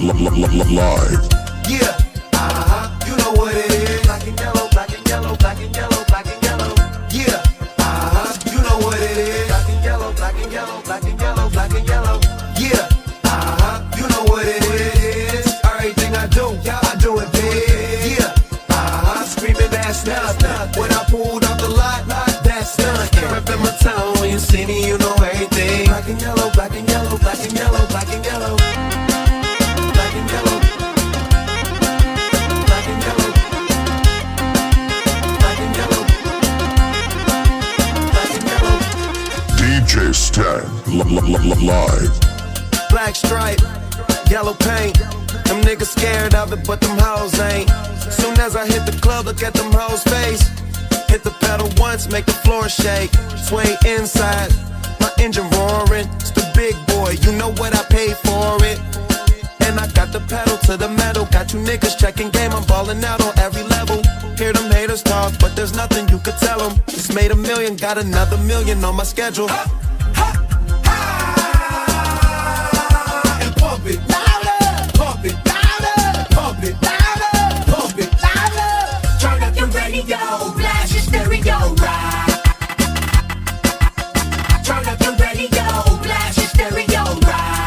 Live. Yeah, you know what it is. Black and yellow, black and yellow, black and yellow, black and yellow. Yeah, you know what it is. Black and yellow, black and yellow, black and yellow, black and yellow. Yeah, you know what it is. Everything I do it big. Yeah, screaming that's nothing. When I pulled off the lot, that's nothing. Reppin' my town when you see me, you know everything. Black and yellow, black and yellow, black and yellow, black and yellow. Black and yellow. Black and yellow. Black and yellow. Black and yellow. DJ Stan live. Black stripe, yellow paint. Them niggas scared of it, but them hoes ain't. Soon as I hit the club, look at them hoes' face. Hit the pedal once, make the floor shake. Swing inside, my engine roaring. It's the big boy, you know what I paid for it. And I got the pedal to the metal. Got you niggas checking game, I'm ballin' out on every level. Hear them haters talk, but there's nothing you could tell them. Just made $1 million, got another $1 million on my schedule. And pump it louder, pump it louder, pump it louder, pump it louder. Turn up your radio, blast your stereo, right. Turn up your radio, blast your stereo, right.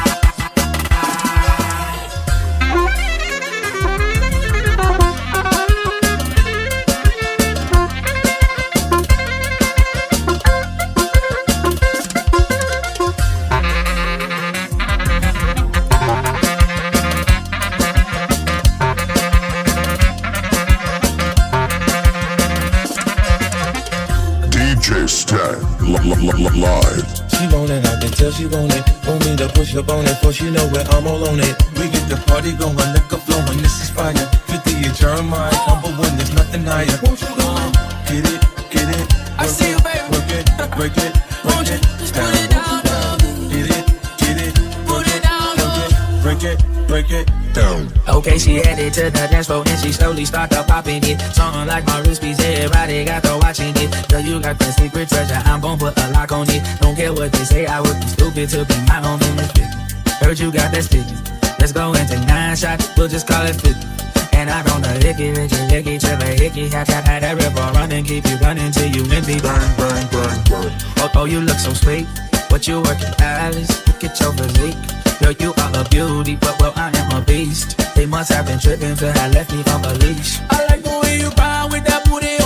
DJ Stan live. She want it, I can tell she want it. Want me to push up on it, for she know where I'm all on it. We get the party going, liquor flowing, this is fire. 50 Jeremiah, #1, there's nothing higher. Get it, I see you, baby. Work it, break it, Won't you just put it down, down. get it, Put it down, down. break it down. Okay, she headed to the dance floor and she slowly started popping it. Something like my wristpiece, everybody got to watching it. Girl, you got that secret treasure, I'm gon' put a lock on it. Don't care what they say, I would be stupid to be my own in this bitch. Heard you got that sticky. Let's go and take 9 shots, we'll just call it 50. And I don't know, licky, triple hickey. Had that river running, keep you running till you empty. Bang, bang, bang, bang. Oh, you look so sweet. What you working, Alice? Look at your physique. Girl, you are a beauty, but well, I am a beast. They must have been tripping to have left me from a leash. I like the way you grind with that booty